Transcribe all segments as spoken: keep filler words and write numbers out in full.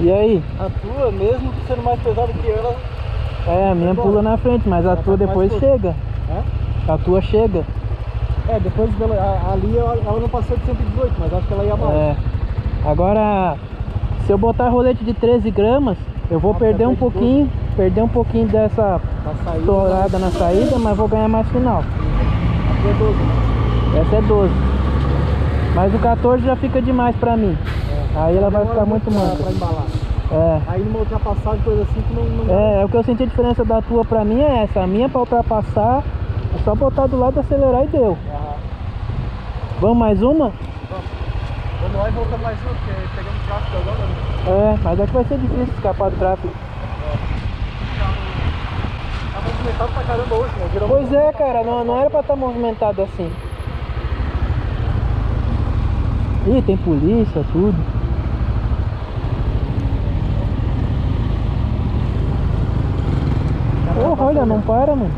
E aí? A tua, mesmo sendo mais pesada que ela... É, a minha pula na frente, mas a tua depois chega. É? A tua chega. É, depois dela, a- ali ela, ela não passou de cento e dezoito, mas acho que ela ia mais. É. Agora, se eu botar rolete de treze gramas, eu vou Ah, perder um fica pouquinho, perder um pouquinho dessa Na saída, estourada na saída, mas vou ganhar mais final. aqui é doze, né? Essa é doze. Mas o quatorze já fica demais pra mim. É. Aí ela vai Demora ficar muito pra- manca. pra embalar. É. Aí numa ultrapassagem, coisa assim, que não... não É, é o que eu senti a diferença da tua pra mim é essa. A minha pra ultrapassar, é só botar do lado, acelerar e deu. Ah, Vamos mais uma? vamos. Vamos lá e voltamos mais uma, porque pegamos tráfego agora, né? É, mas é que vai ser difícil escapar do tráfego. Tá movimentado pra caramba hoje, né? Virou Pois é, cara, não, não era pra estar movimentado assim. Ih, tem polícia, tudo. Porra, olha, não para, mano.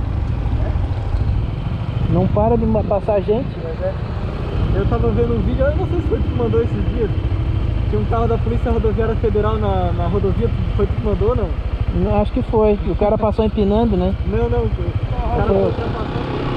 Não para de ma- passar gente. Mas é. Eu tava vendo um vídeo, eu não sei se foi tu que mandou esses dias. Tinha um carro da Polícia Rodoviária Federal na, na rodovia, foi tu que mandou, não? Não, acho que foi. O cara passou empinando, né? Não, não. O cara Foi. foi ultrapassando.